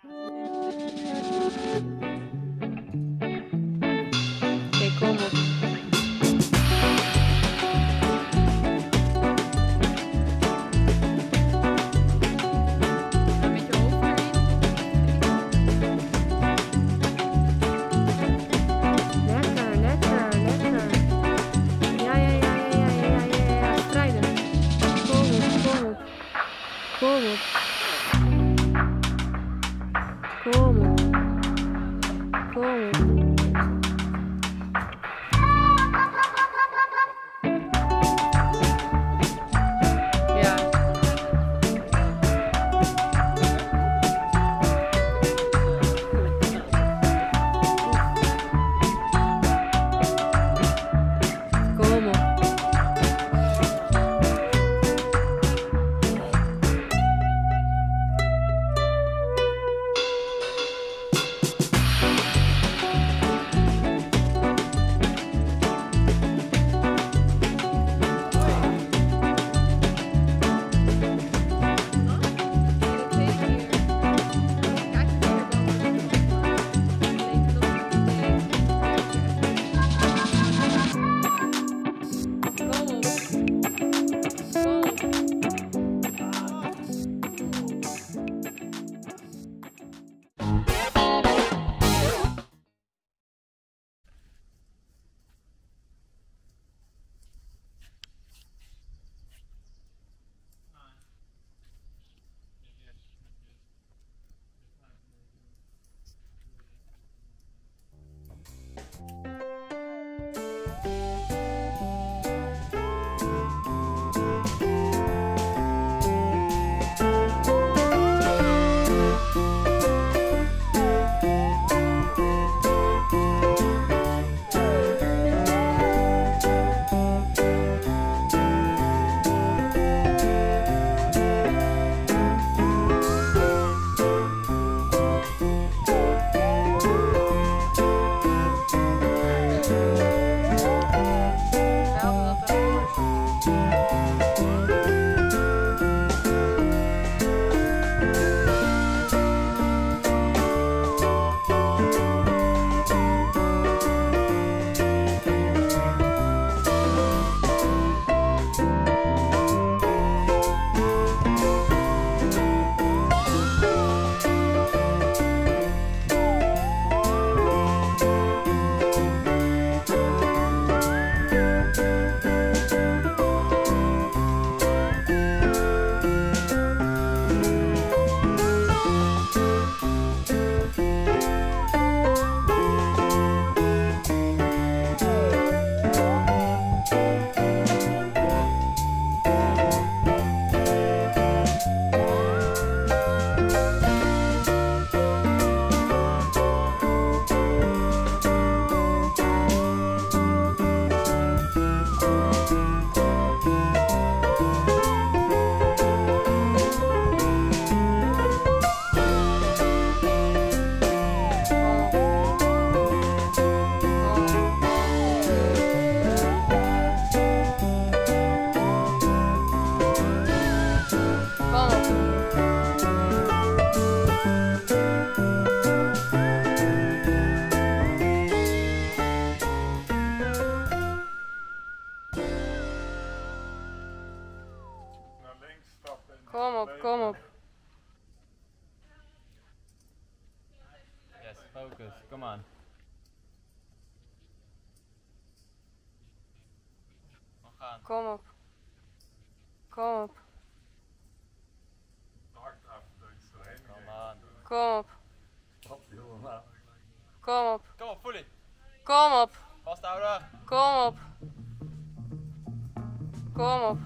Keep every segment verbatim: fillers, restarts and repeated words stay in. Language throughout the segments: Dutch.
Oké, kom op. Met je hoofd erin. Lekker, lekker, lekker. Ja, ja, ja, ja, ja, ja, ja, ja, ja. Strijden. Kom op, kom op. Kom op. Kom op. Kom op. Ja. Kom op. Kom op, kom op. Yes, focus, come on. We gaan. Kom op. Kom op. Kom aan. Kom op. Kom op. Kom op, voel it. Kom op. Vasthouden. Kom op. Kom op.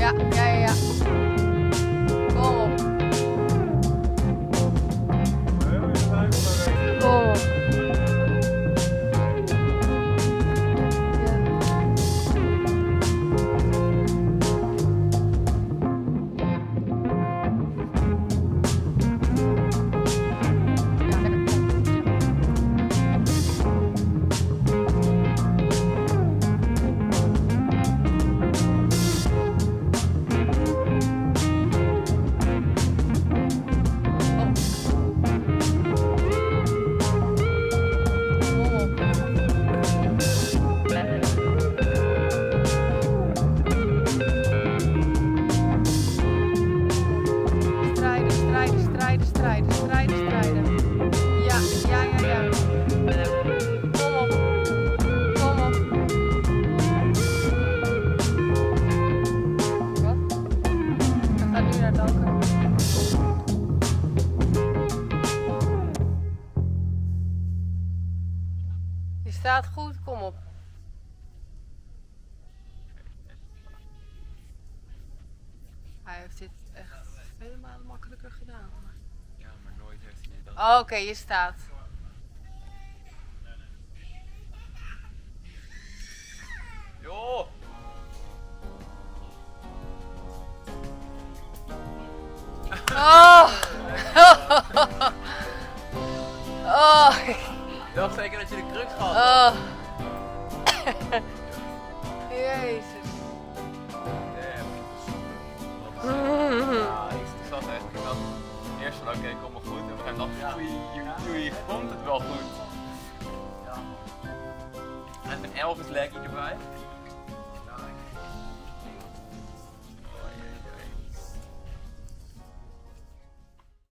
Ja, ja, ja, ja. Kom op. Kom op. Strijden, strijden, strijden, strijden. Ja, ja, ja, ja. Kom op. Kom op. Wat? We gaan nu naar het anker. Je staat goed, kom op. Hij heeft dit echt vele malen makkelijker gedaan. Ja, maar nooit heeft hij dit dan. Oh, oké, okay, je staat. Joh! Oh! Oh! Ik dacht zeker dat je de crux had. Oh! Jezus. Ja, ik zat echt, ik had eerst van oké, okay, kom maar goed. En op een gegeven moment dacht ik, oei, oei, komt het wel goed. Ja. En een Elvis leggy erbij.